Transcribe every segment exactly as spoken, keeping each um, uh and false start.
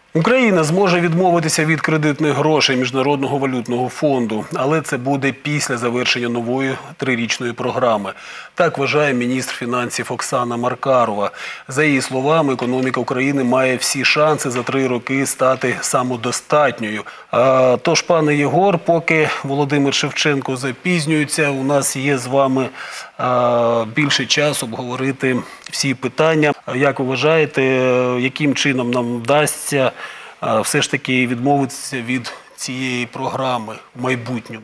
Україна зможе відмовитися від кредитних грошей Міжнародного валютного фонду, але це буде після завершення нової трирічної програми. Так вважає міністр фінансів Оксана Маркарова. За її словами, економіка України має всі шанси за три роки стати самодостатньою. А, тож, пане Єгор, поки Володимир Шевченко запізнюється, у нас є з вами а, більше часу обговорити всі питання. Як ви вважаєте, яким чином нам вдасться все ж таки відмовитися від цієї программы в майбутнем?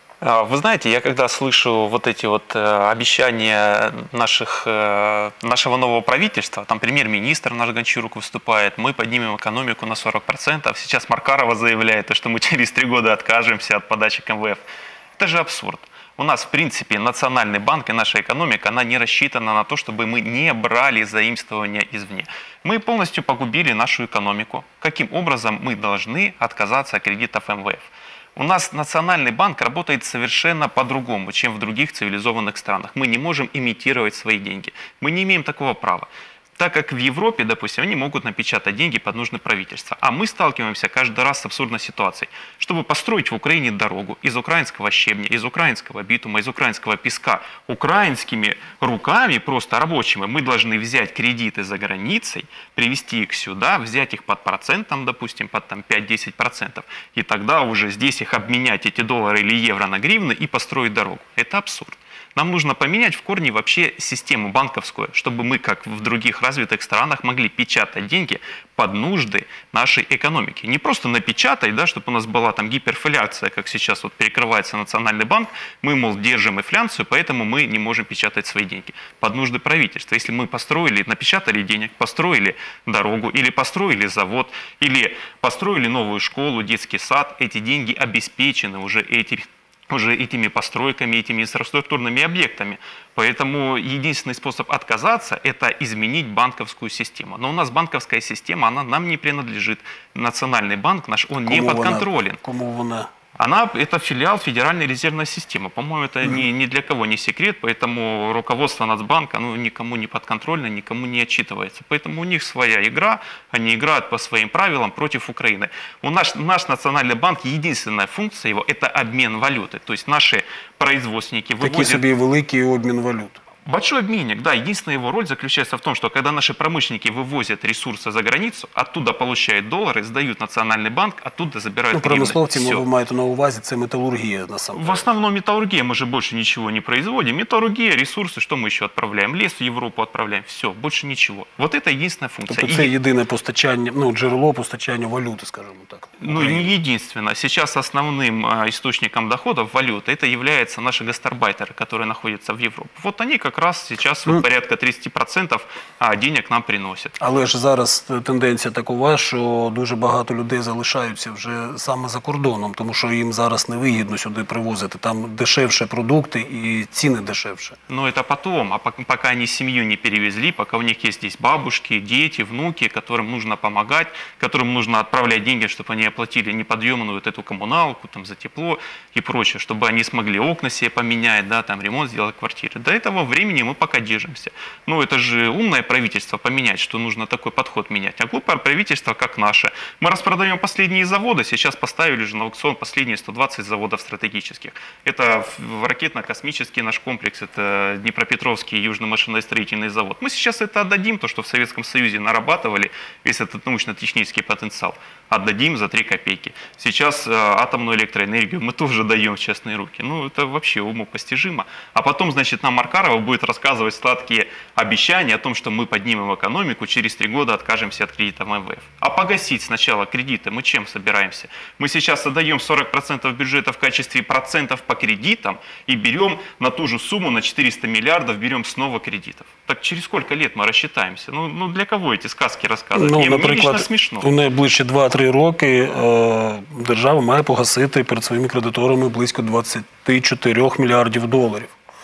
Вы знаете, я когда слышу вот эти вот обещания наших, нашего нового правительства, там премьер-министр наш Гончарук выступает, мы поднимем экономику на сорок процентов, сейчас Маркарова заявляет, что мы через три года откажемся от подачи к эм вэ эф. Это же абсурд. У нас, в принципе, Национальный банк и наша экономика, она не рассчитана на то, чтобы мы не брали заимствования извне. Мы полностью погубили нашу экономику. Каким образом мы должны отказаться от кредитов эм вэ эф? У нас Национальный банк работает совершенно по-другому, чем в других цивилизованных странах. Мы не можем имитировать свои деньги. Мы не имеем такого права. Так как в Европе, допустим, они могут напечатать деньги под нужды правительства. А мы сталкиваемся каждый раз с абсурдной ситуацией. Чтобы построить в Украине дорогу из украинского щебня, из украинского битума, из украинского песка, украинскими руками, просто рабочими, мы должны взять кредиты за границей, привезти их сюда, взять их под процентом, допустим, под пять-десять процентов, и тогда уже здесь их обменять, эти доллары или евро на гривны, и построить дорогу. Это абсурд. Нам нужно поменять в корне вообще систему банковскую, чтобы мы, как в других развитых странах, могли печатать деньги под нужды нашей экономики. Не просто напечатать, да, чтобы у нас была там гиперинфляция, как сейчас вот перекрывается Национальный банк, мы, мол, держим инфляцию, поэтому мы не можем печатать свои деньги. Под нужды правительства. Если мы построили, напечатали денег, построили дорогу, или построили завод, или построили новую школу, детский сад, эти деньги обеспечены уже этими уже этими постройками, этими инфраструктурными объектами. Поэтому единственный способ отказаться – это изменить банковскую систему. Но у нас банковская система, она нам не принадлежит. Национальный банк наш, он не подконтролен. Кому она? Она – это филиал Федеральной резервной системы. По-моему, это ни, ни для кого не секрет, поэтому руководство Нацбанка оно никому не подконтрольно, никому не отчитывается. Поэтому у них своя игра, они играют по своим правилам против Украины. У нас, наш Национальный банк, единственная функция его – это обмен валюты. То есть наши производственники вывозят… Такий собі великий обмін валют. Большой обменник, да. Единственная его роль заключается в том, что когда наши промышленники вывозят ресурсы за границу, оттуда получают доллары, сдают Национальный банк, оттуда забирают ну, гривны. Промисловці, ви маєте на увазі, це металлургия на самом деле. В основном металлургия, мы же больше ничего не производим. Металлургия, ресурсы, что мы еще отправляем? Лес в Европу отправляем, все, больше ничего. Вот это единственная функция. Тобто це єдине постачання, ну, джерело постачання валюти, скажімо так. Ну, не единственное. Сейчас основным источником доходов валюты это являются наши гастарбайтеры, которые находятся в Европе. Вот они как раз сейчас ну, вот порядка тридцять процентов денег нам приносять. Але ж зараз тенденція такова, що дуже багато людей залишаються вже саме за кордоном, тому що їм зараз невигідно сюди привозити. Там дешевше продукти і ціни дешевше. Но это потом, а пока они семью не перевезли, пока у них есть здесь бабушки, дети, внуки, которым нужно помогать, которым нужно отправлять деньги, чтобы они оплатили неподъемную вот эту коммуналку там, за тепло и прочее, чтобы они смогли окна себе поменять, да, там, ремонт сделать в квартире. До этого времени мы пока держимся. Ну, это же умное правительство поменять, что нужно такой подход менять. А глупое правительство, как наше. Мы распродаем последние заводы, сейчас поставили же на аукцион последние сто двадцать заводов стратегических. Это ракетно-космический наш комплекс, это Днепропетровский южный машиностроительный завод. Мы сейчас это отдадим, то, что в Советском Союзе нарабатывали, весь этот научно-технический потенциал. Отдадим за три копейки. Сейчас э, атомную электроэнергию мы тоже даем в частные руки. Ну, это вообще умопостижимо. А потом, значит, нам Маркарова будет рассказывать сладкие обещания о том, что мы поднимем экономику, через три года откажемся от кредитов эм вэ эф. А погасить сначала кредиты мы чем собираемся? Мы сейчас отдаем сорок процентов бюджета в качестве процентов по кредитам и берем на ту же сумму, на четыреста миллиардов, берем снова кредитов. Так через сколько лет мы рассчитаемся? Ну, ну для кого эти сказки рассказывать? Ну, мне, наприклад, мне лично смешно. У найближчі два-три роки е, держава має погасити перед своїми кредиторами близько двадцять чотири мільярдів доларів.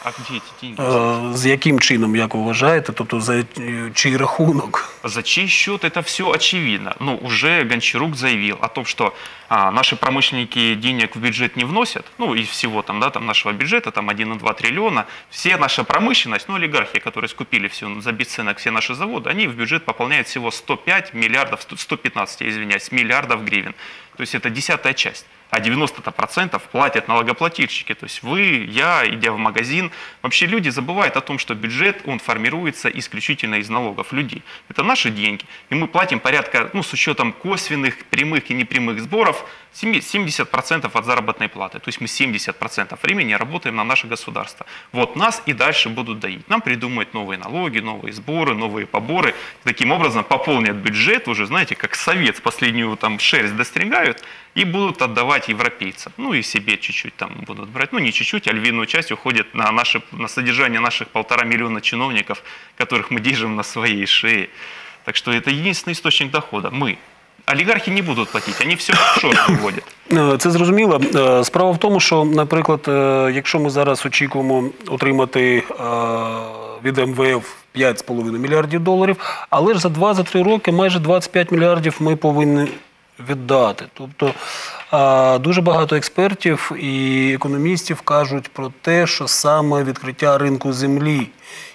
А где эти деньги? З яким чином, як ви вважаєте? Тобто за чий рахунок? За чей счет это все очевидно. Ну, уже Гончарук заявил о том, что а, наши промышленники денег в бюджет не вносят, ну, из всего там, да, там нашего бюджета, там один и два триллиона, все наша промышленность, ну, олигархи, которые скупили все за бесценок, все наши заводы, они в бюджет пополняют всего сто пять миллиардов, сто пятнадцать, я извиняюсь, миллиардов гривен. То есть это десятая часть. А девяносто процентов платят налогоплательщики. То есть вы, я, идя в магазин. Вообще люди забывают о том, что бюджет, он формируется исключительно из налогов людей. Это наши деньги. И мы платим порядка, ну, с учетом косвенных, прямых и непрямых сборов, семьдесят процентов от заработной платы. То есть мы семьдесят процентов времени работаем на наше государство. Вот нас и дальше будут доить. Нам придумают новые налоги, новые сборы, новые поборы. Таким образом пополнят бюджет, уже, знаете, как совет, последнюю там шерсть достригают, и будут отдавать европейцам. Ну и себе чуть-чуть там будут брать. Ну не чуть-чуть, а львиную часть уходит на, наши, на содержание наших полтора миллиона чиновников, которых мы держим на своей шее. Так что это единственный источник дохода. Мы. Олігархи не будуть платити, вони все офшор виводять. Це зрозуміло. Справа в тому, що, наприклад, якщо ми зараз очікуємо отримати від ем ве еф п'ять з половиною мільярдів доларів, але ж за два-три роки майже двадцять п'ять мільярдів ми повинні віддати. Тобто дуже багато експертів і економістів кажуть про те, що саме відкриття ринку землі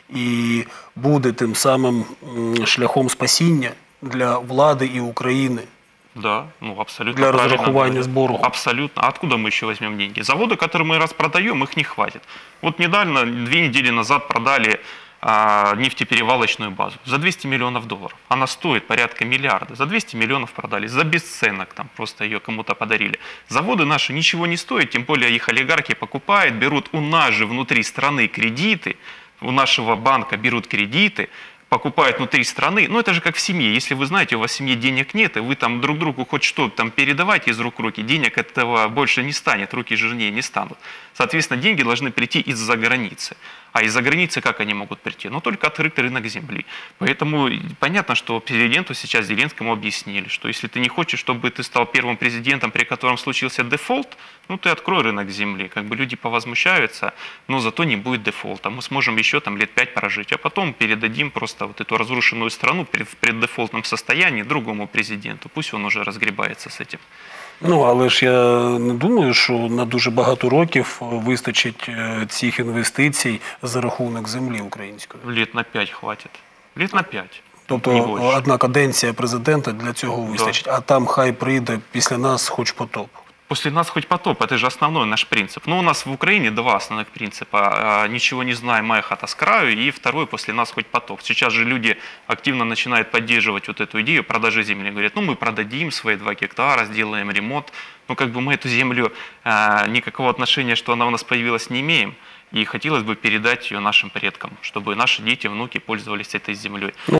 і буде тим самим шляхом спасіння для влади и Украины. Да, ну абсолютно для правильно. разрахования сбору. Абсолютно. А откуда мы еще возьмем деньги? Заводы, которые мы распродаем, их не хватит. Вот недавно, две недели назад продали а, нефтеперевалочную базу за двести миллионов долларов. Она стоит порядка миллиарда. За двести миллионов продали, за бесценок, там просто ее кому-то подарили. Заводы наши ничего не стоят, тем более их олигархи покупают, берут у нас же внутри страны кредиты, у нашего банка берут кредиты, покупают внутри страны. Ну, это же как в семье. Если вы знаете, у вас в семье денег нет, и вы там друг другу хоть что-то там передавайте из рук в руки, денег от этого больше не станет, руки жирнее не станут. Соответственно, деньги должны прийти из-за границы. А из-за границы как они могут прийти? Ну, только открытый рынок земли. Поэтому понятно, что президенту сейчас Зеленскому объяснили, что если ты не хочешь, чтобы ты стал первым президентом, при котором случился дефолт, ну, ты открой рынок земли. Как бы люди повозмущаются, но зато не будет дефолта. Мы сможем еще там лет пять прожить, а потом передадим просто вот эту разрушенную страну в преддефолтном состоянии другому президенту. Пусть он уже разгребается с этим. Ну, але ж я не думаю, що на дуже багато років вистачить цих інвестицій за рахунок землі української. Лет на п'ять хватить. Лет на п'ять. Тобто одна каденція президента для цього вистачить, да. А там хай прийде після нас хоч потоп. После нас хоть потоп, это же основной наш принцип. Но у нас в Украине два основных принципа. Ничего не знаем, моя хата с краю, и второй, после нас хоть потоп. Сейчас же люди активно начинают поддерживать вот эту идею продажи земли. Говорят, ну мы продадим свои два гектара, сделаем ремонт. Ну как бы мы эту землю, никакого отношения, что она у нас появилась, не имеем. И хотелось бы передать ее нашим предкам, чтобы наши дети, внуки пользовались этой землей.